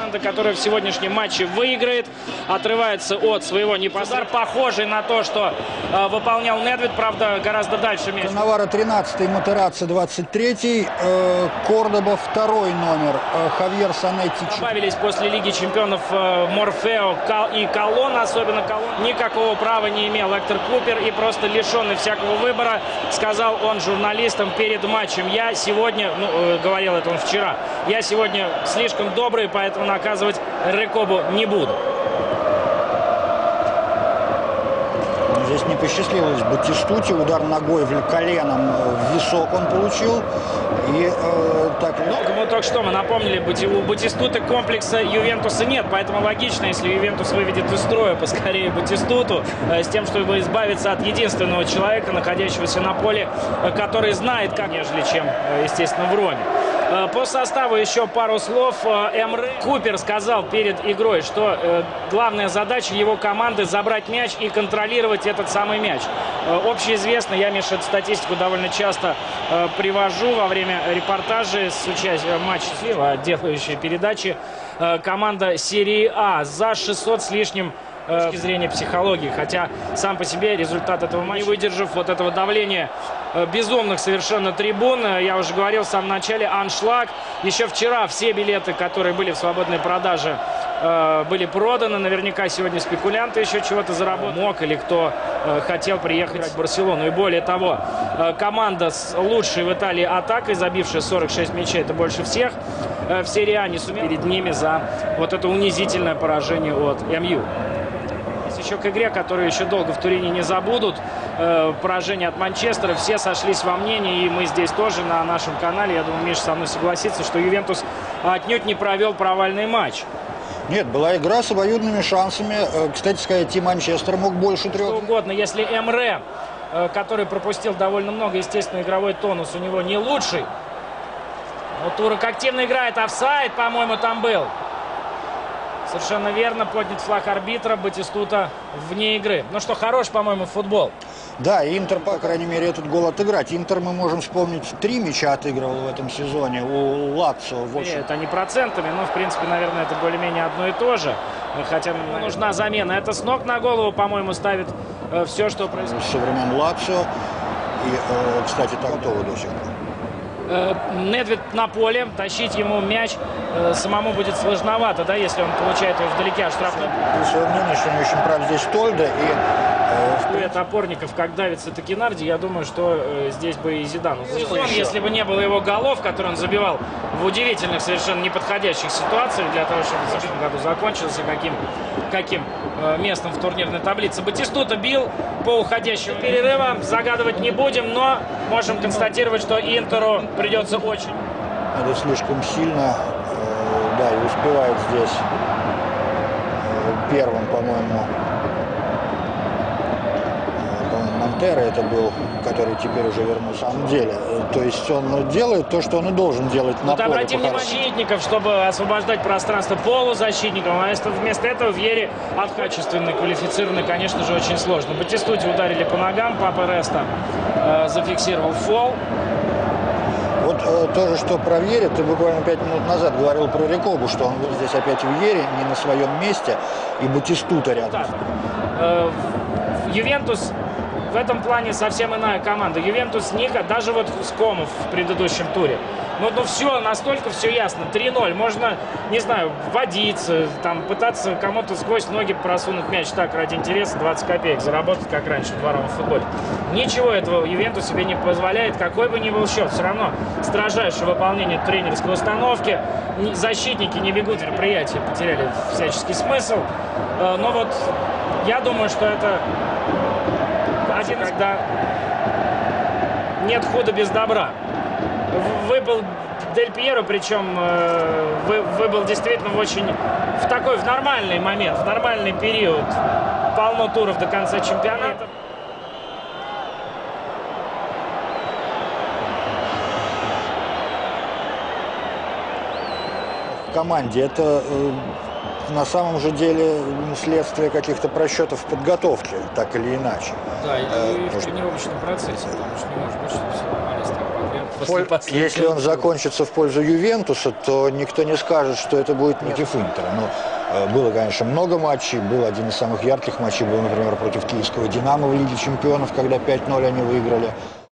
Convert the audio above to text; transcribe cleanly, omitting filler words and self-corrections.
Команда, которая в сегодняшнем матче выиграет, отрывается от своего непосредственного. Похожий на то, что выполнял Недвед, правда, гораздо дальше. Навара 13-й, Матерацци 23-й, Кордоба 2-й номер, Хавьер Санетти. Добавились после Лиги чемпионов Морфео и Колон, особенно Колон. Никакого права не имел Эктор Купер и просто лишенный всякого выбора, сказал он журналистам перед матчем: я сегодня, говорил это он вчера, я сегодня слишком добрый, поэтому наказывать Рекобу не буду. Здесь не посчастливилось Батистуте, удар ногой коленом в висок он получил. И только что мы напомнили, у Батистуты комплекса Ювентуса нет, поэтому логично, если Ювентус выведет из строя поскорее Батистуту, с тем, чтобы избавиться от единственного человека, находящегося на поле, который знает, как, нежели чем, естественно, в Роме. По составу еще пару слов. Эмре Купер сказал перед игрой, что главная задача его команды — забрать мяч и контролировать этот самый мяч. Общеизвестно, я, Миша, эту статистику довольно часто привожу во время репортажей с участием матча слева, делающей передачи, команда серии А за 600 с лишним с точки зрения психологии, хотя сам по себе результат этого матча, не выдержав вот этого давления безумных совершенно трибун, я уже говорил в самом начале, аншлаг. Еще вчера все билеты, которые были в свободной продаже, были проданы. Наверняка сегодня спекулянты еще чего-то заработали. Мог или кто хотел приехать в Барселону. И более того, команда с лучшей в Италии атакой, забившая 46 мячей, это больше всех в серии А, не сумели перед ними за вот это унизительное поражение от МЮ. Еще к игре, которую еще долго в Турине не забудут, поражение от Манчестера. Все сошлись во мнении, и мы здесь тоже на нашем канале, я думаю, Миша со мной согласится, что Ювентус отнюдь не провел провальный матч. Нет, была игра с обоюдными шансами. Кстати сказать, и Манчестер мог больше трех. Что угодно, если Эмре, который пропустил довольно много, естественно, игровой тонус у него не лучший. Но Турок активно играет, офсайд, по-моему, там был. Совершенно верно, поднят флаг арбитра, Батистута вне игры. Ну что, хорош, по-моему, футбол. Да, Интер, по крайней мере, этот гол отыграть. Интер, мы можем вспомнить, 3 мяча отыгрывал в этом сезоне у Лацио. Это не процентами, но, в принципе, наверное, это более-менее одно и то же. Хотя нужна замена. Это с ног на голову, по-моему, ставит все, что происходит. Со времен Лацио. И, кстати, так готово до сих пор. Недвед на поле, тащить ему мяч самому будет сложновато, да, если он получает его вдалеке от штрафной. Свое мнение, что не очень прав здесь Тольда. И это опорников, как давится Такинарди, я думаю, что здесь бы и Зидану. Если бы не было его голов, которые он забивал в удивительных, совершенно неподходящих ситуациях для того, чтобы в прошлом году закончился каким местом в турнирной таблице. Батистута бил по уходящему перерыва, загадывать не будем, но можем констатировать, что Интеру придется очень. Это слишком сильно, да, и успевает здесь первым, по-моему, Монтеро это был, который теперь уже вернулся. На самом деле, то есть он делает то, что он и должен делать на поле. Обратим внимание защитников, чтобы освобождать пространство полузащитников, а вместо этого в Ере качественный, квалифицированный, конечно же, очень сложно. Батистуте ударили по ногам, Папа Реста зафиксировал фол. Вот то же, что про Вьере, ты буквально 5 минут назад говорил про Рекобу, что он здесь опять в Вьере, не на своем месте, и Батистута рядом. Да. Ювентус в этом плане совсем иная команда. Ювентус, Ника, даже вот с Комов в предыдущем туре. Ну все, настолько все ясно. 3-0. Можно, не знаю, водиться, там, пытаться кому-то сквозь ноги просунуть мяч так ради интереса, 20 копеек заработать, как раньше в дворовом футболе. Ничего этого Ювентус себе не позволяет, какой бы ни был счет. Все равно строжайшее выполнение тренерской установки. Защитники не бегут, мероприятия потеряли всяческий смысл. Но вот я думаю, что это один, когда нет худа без добра. Выбыл Дель Пьеро, причем выбыл действительно в нормальный момент, в нормальный период. Полно туров до конца чемпионата. В команде это на самом же деле следствие каких-то просчетов в подготовке, так или иначе. Да, и в тренировочном процессе, потому что не может быть, что все анализ так подряд. после последнего Если он тура. закончится в пользу Ювентуса, то никто не скажет, что это будет против Интера. Но было, конечно, много матчей. Был один из самых ярких матчей, был, например, против киевского «Динамо» в Лиге чемпионов, когда 5-0 они выиграли.